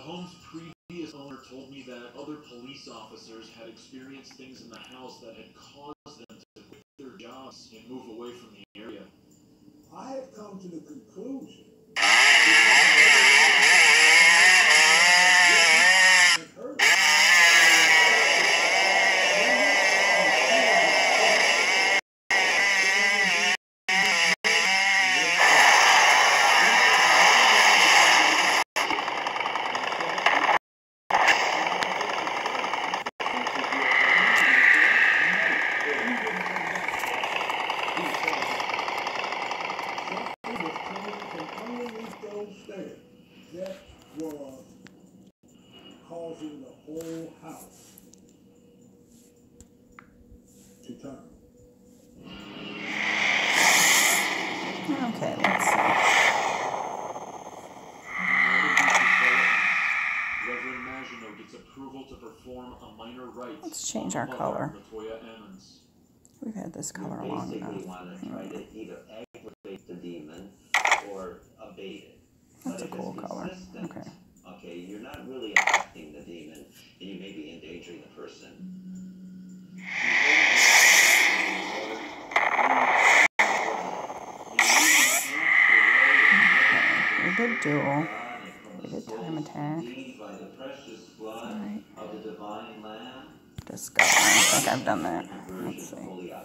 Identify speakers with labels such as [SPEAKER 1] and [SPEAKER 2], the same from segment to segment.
[SPEAKER 1] home's previous owner told me that other police officers had experienced things in the house that had caused them to quit their jobs and move away from the area.
[SPEAKER 2] I have come to the conclusion that was causing the whole house to turn.
[SPEAKER 3] Okay, let's see.
[SPEAKER 1] Reverend Maginot gets approval to perform a minor rite.
[SPEAKER 3] Let's change our color.
[SPEAKER 1] Latoya Emmons.
[SPEAKER 3] We've had this color long enough.
[SPEAKER 4] You want to try to either aggravate the demon or abate it.
[SPEAKER 3] That's a cool color. Okay.
[SPEAKER 4] Okay, you're not really affecting the demon, and you may be endangering the person.
[SPEAKER 3] Okay. We did duel. We did time attack. Alright. Discover. I think I've done that. Let's see.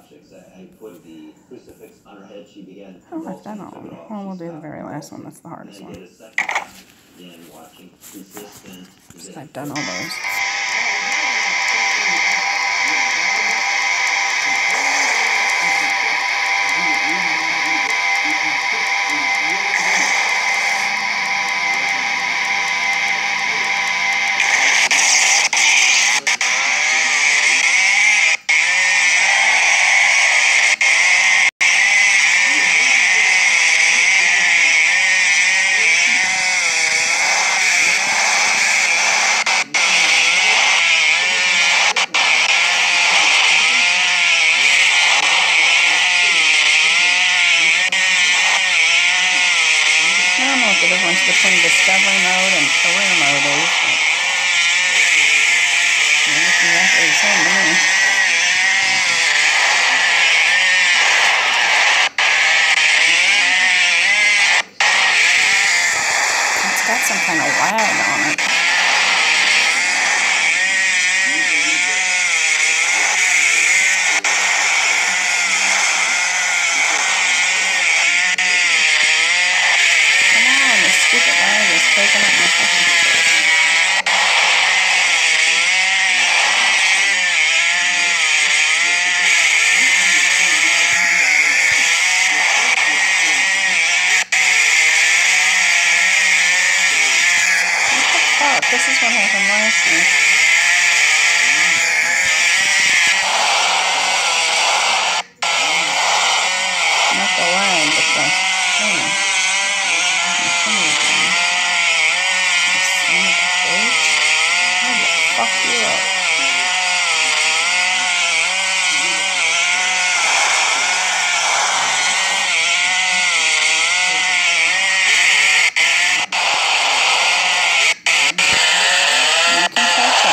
[SPEAKER 3] Oh, I've done all of them. Well, we'll do the very last one. That's the hardest one. I've done all those. The difference between discovery mode and career mode is, but they're exactly the same to me. It's got some kind of lag on it. Stupid lag is taking up my fucking space. What the fuck? This is what happened last week. Not the lag, but the thing. Fuck you up. You can touch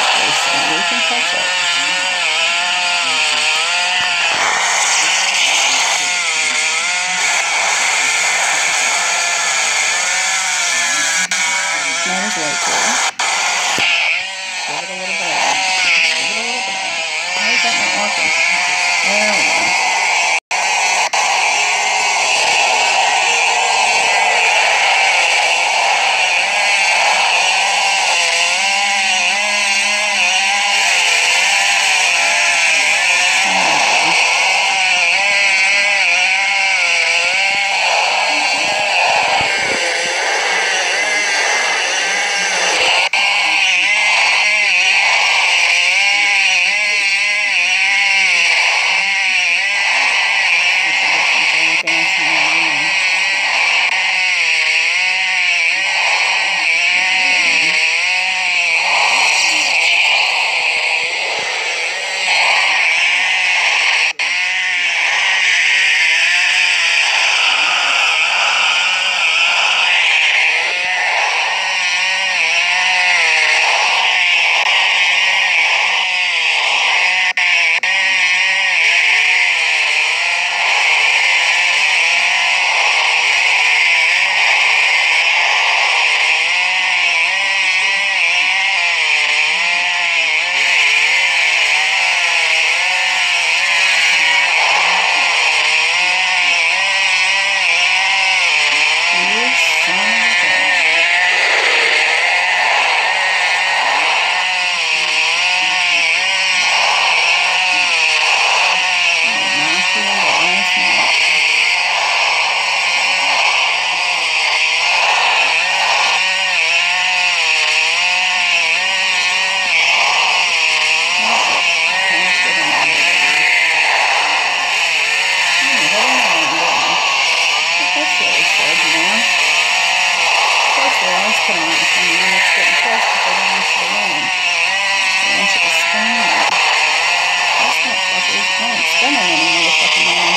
[SPEAKER 3] put on it for me when it's getting close because I don't want you to win. I want you to spin it. That's not fuckers. I ain't spinning any motherfucking money.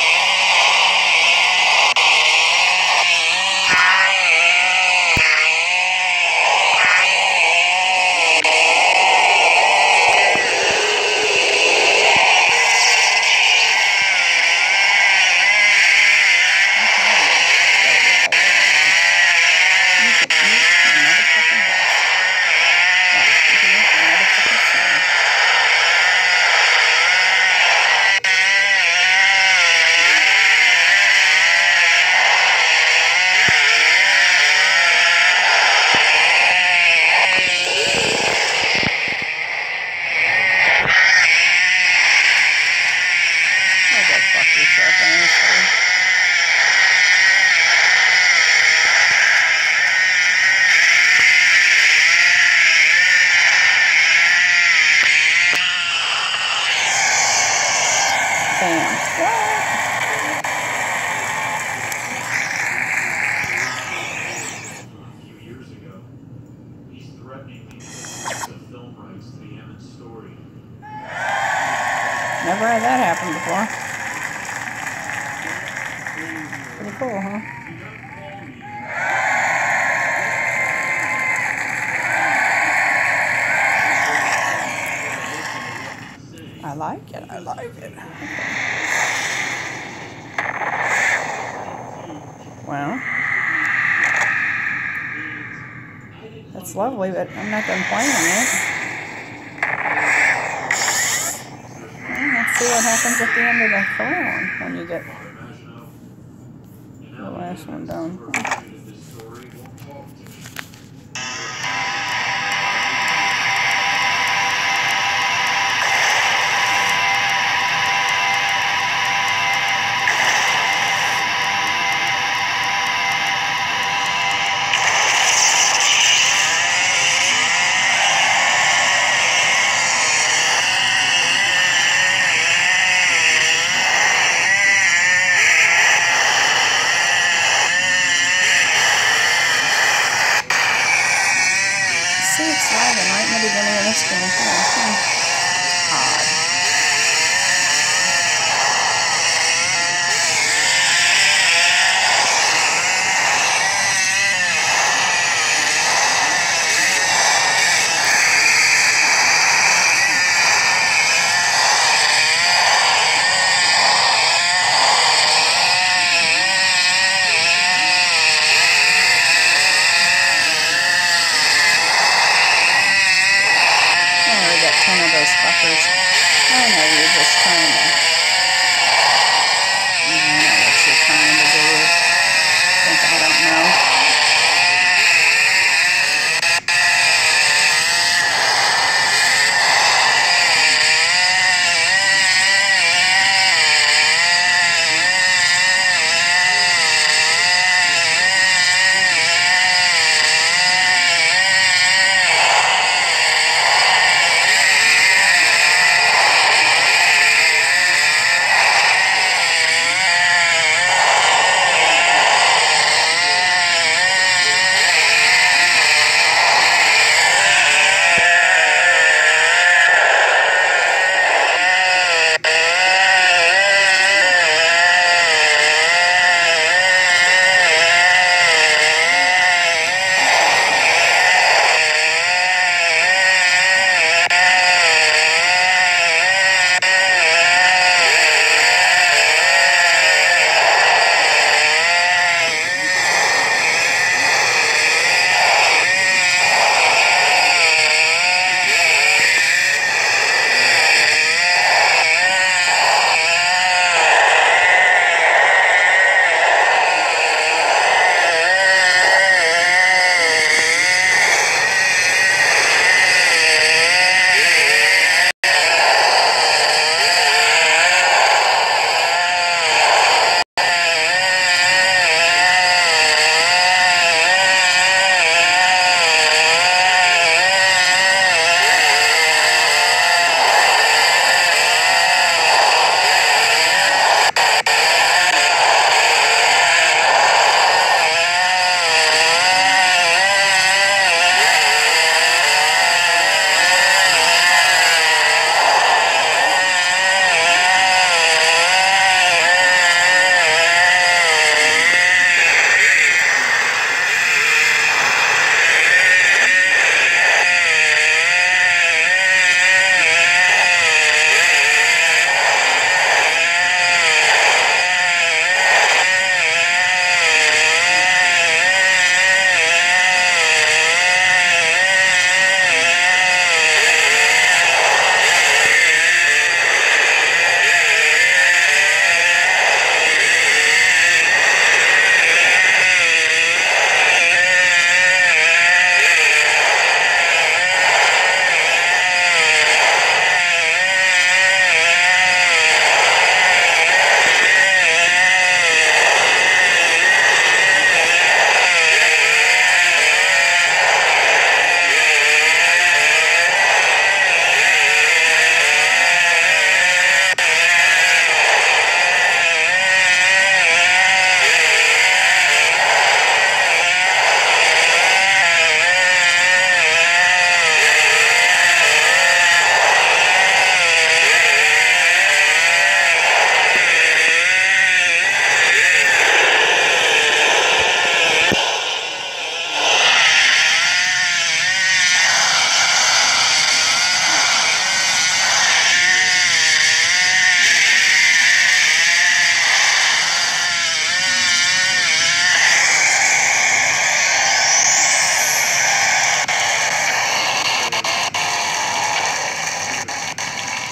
[SPEAKER 3] Never had that happen before. Pretty cool, huh? I like it. I like it. Well, that's lovely, but I'm not done playing it. See what happens at the end of the cologne when you get the last one done. See, it's lagging right in the beginning of this game. Odd. One of those fuckers. I know you're just trying to. I know what you're trying to do. Think I don't know.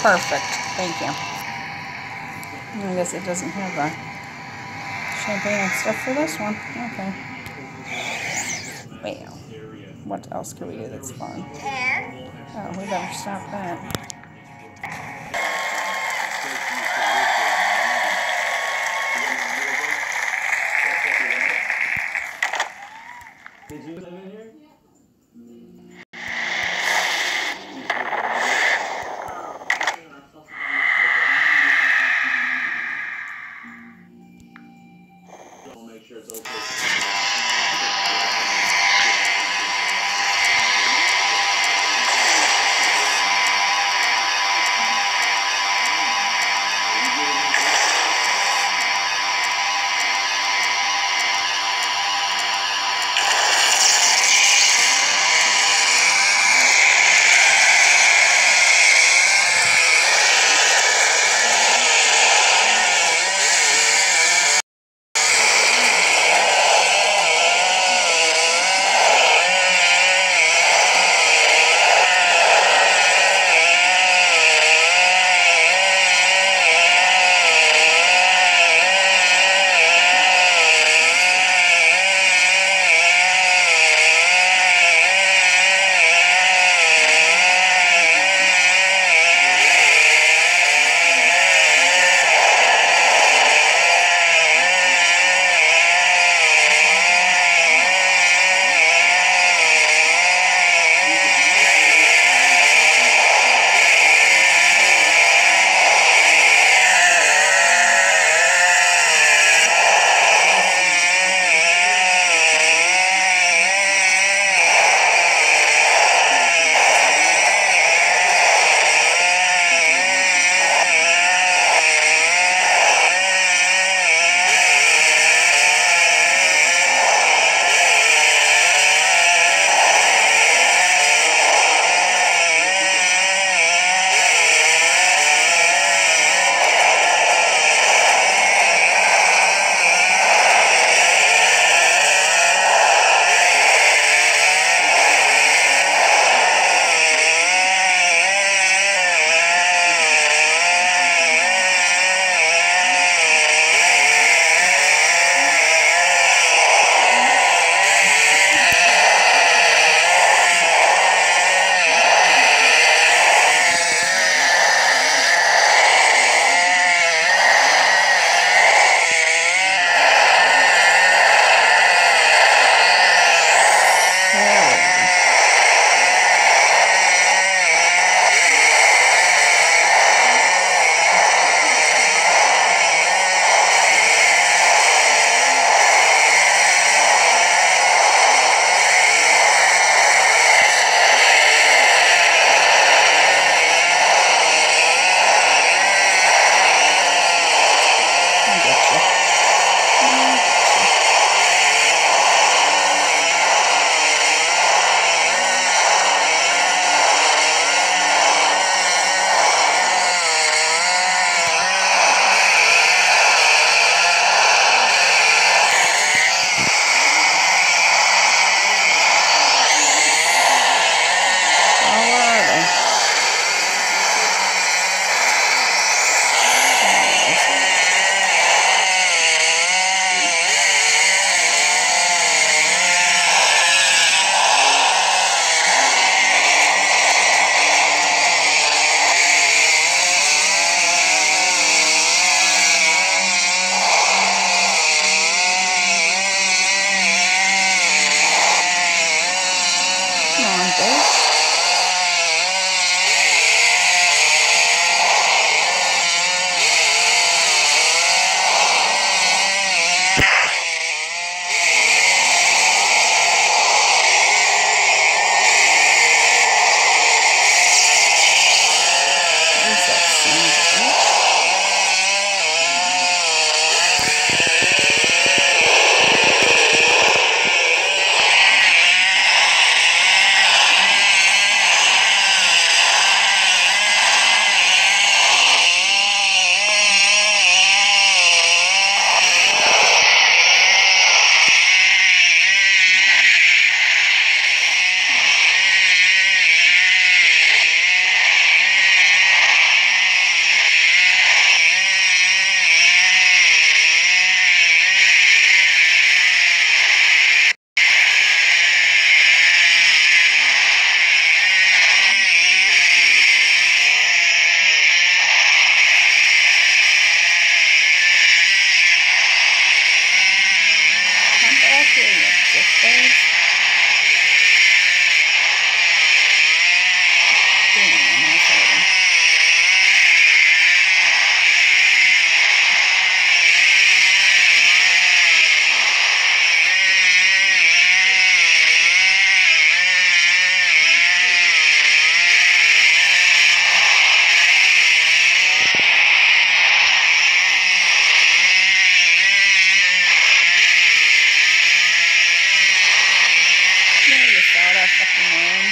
[SPEAKER 3] Perfect. Thank you. I guess it doesn't have the champagne and stuff for this one. Okay. Well, what else can we do that's fun? Oh, we better stop that.
[SPEAKER 4] Did you live in here? I'll make sure it's okay.
[SPEAKER 3] back here, you dick face. Damn, I'm not hurting. You saw that fucking man.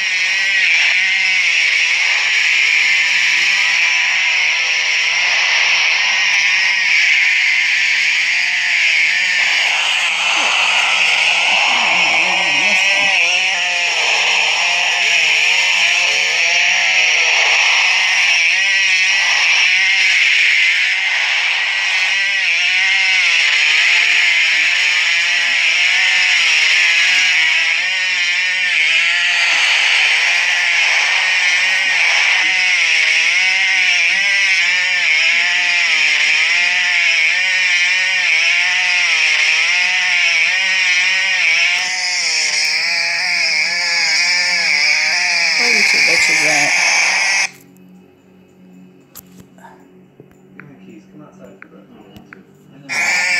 [SPEAKER 3] Where are you two bitches at?
[SPEAKER 4] Give me the keys. Come outside for a bit. I don't want to. I know.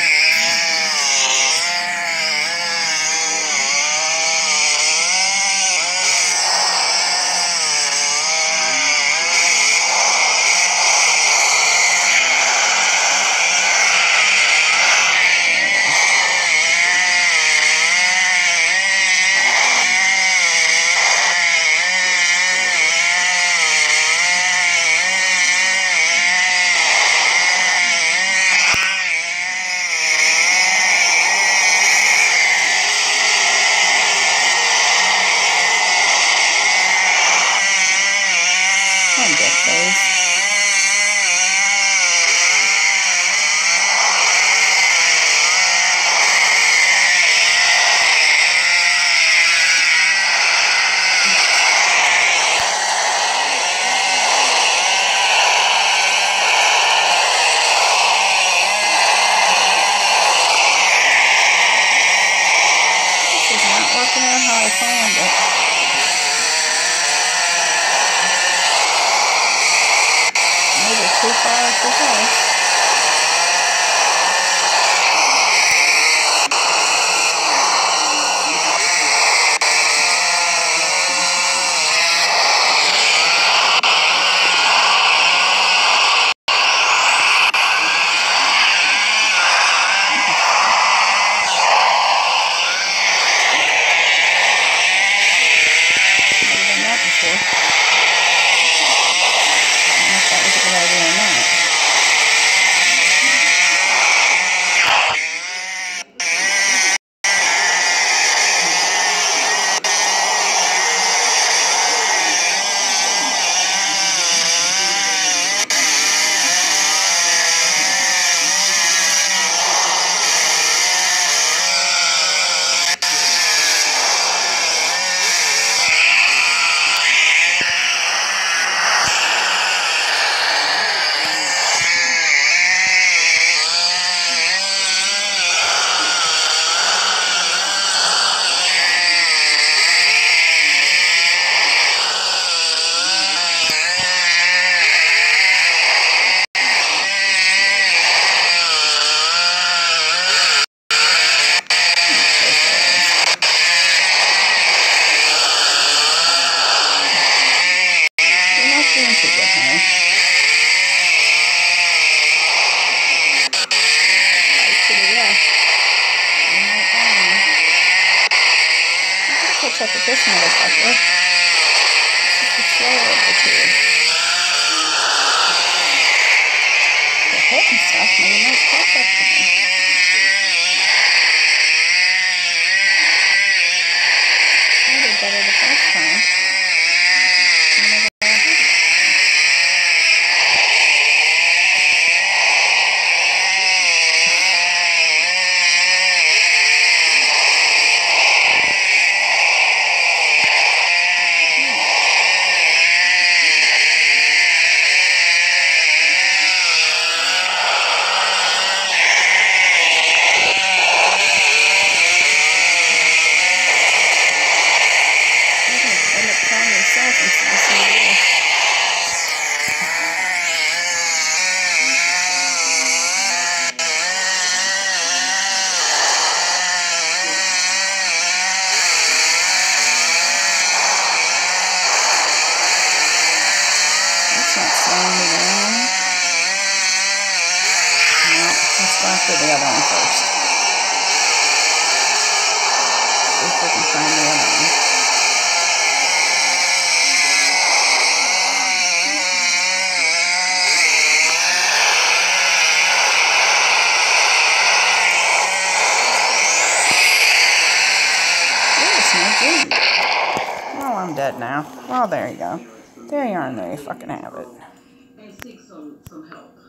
[SPEAKER 3] Come on, dick face. This is not working out how I planned it. Maybe too far for this. Never done that before. I don't know if that was a good idea or not. You're not doing too good, honey. Right to the left. You're not down. I'm gonna catch up with this motherfucker. This is the slower of the two. They're hitting stuff, and you might catch up with him. I did better the first time. You never got hit. Let's do the other one first. See if we can find the other one. Oh, I'm dead now. Well, there you go. There you are, and there you fucking have it.
[SPEAKER 5] And seek some help.